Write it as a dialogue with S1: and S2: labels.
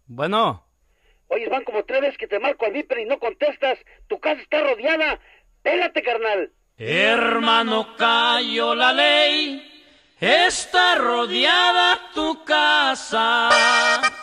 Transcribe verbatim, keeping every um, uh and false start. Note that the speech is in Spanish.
S1: Bueno,
S2: Oye, van como tres veces que te marco al Viper y no contestas. Tu casa está rodeada. Pélate, carnal.
S1: hermano, cayó la ley, está rodeada tu casa.